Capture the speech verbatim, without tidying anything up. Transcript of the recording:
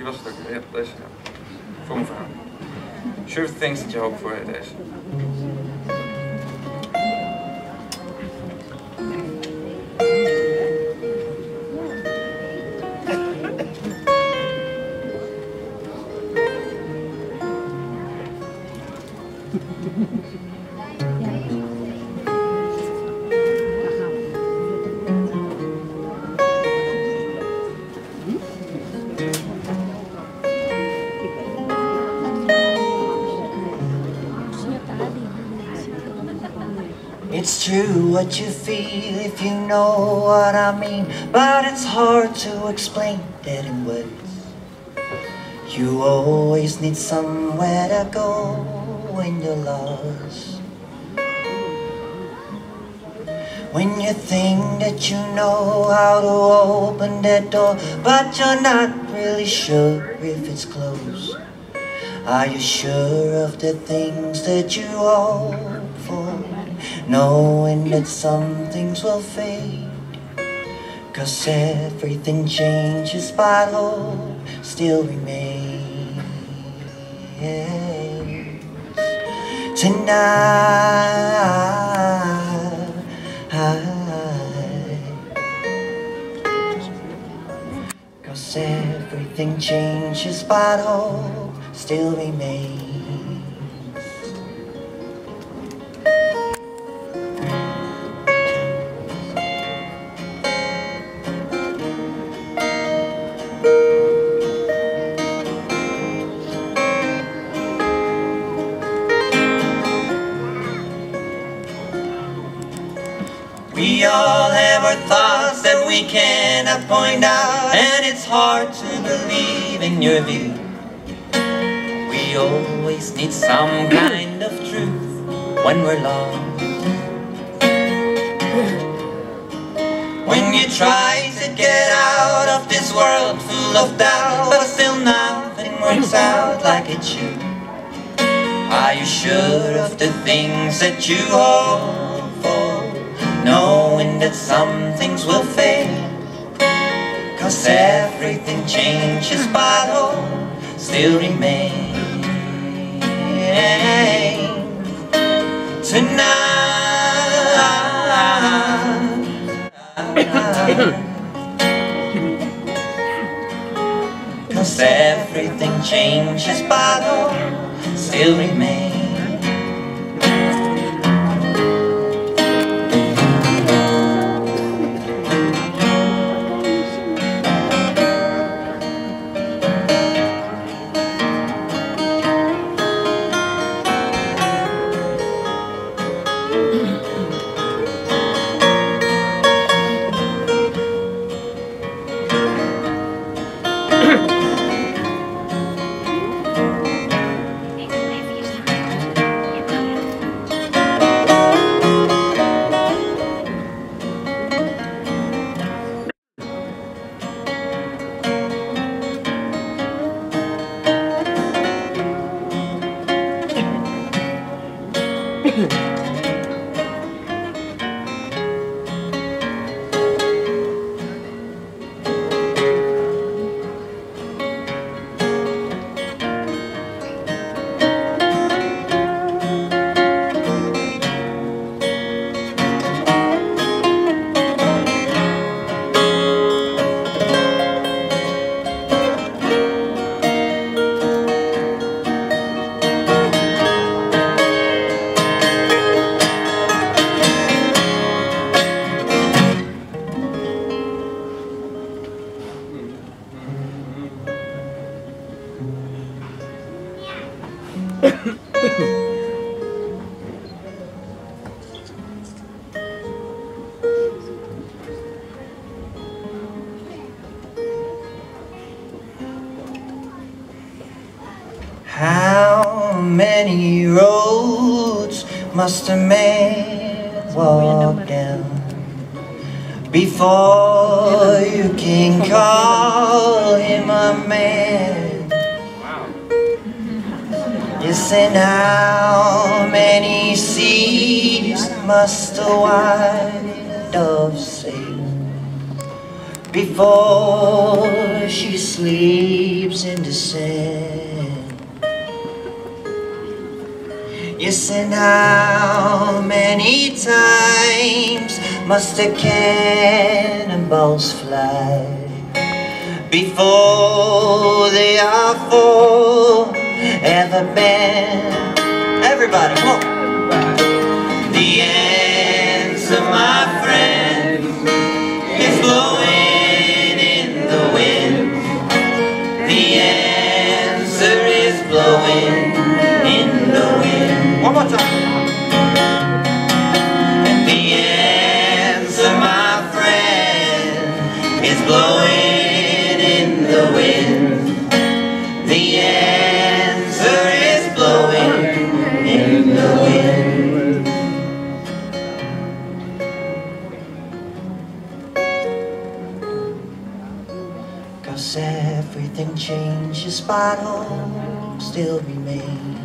die was het ook. Ja, deze. Ja. Voor mijn vrouw. Sure things that you hope for, deze. It's true what you feel if you know what I mean, but it's hard to explain that in words. You always need somewhere to go when you're lost. When you think that you know how to open that door, but you're not really sure if it's closed. Are you sure of the things that you hope for? Knowing that some things will fade, 'cause everything changes but hope still remains. Tonight, 'cause everything changes but hope still remains. We all have our thoughts that we cannot point out, and it's hard to believe in your view. We always need some kind of truth when we're lost. When you try to get out of this world full of doubt, but still nothing works out like it should. Are you sure of the things that you hope for? Knowing that some things will fade, 'cause everything changes but hope still remains. Tonight, 'cause everything changes but hope still remains. How many roads must a man walk down before you can call him a man? Yes, and how many seas must a white dove sail before she sleeps in the sand. Yes, and how many times must the cannonballs fly before they are forever banned? Everybody, come on! The answer, my friend, is blowing in the wind. The answer is blowing in the wind. One more time. And the answer, my friend, is blowing in the wind. The answer is blowing in the wind. 'Cause everything changes, but hope still remains.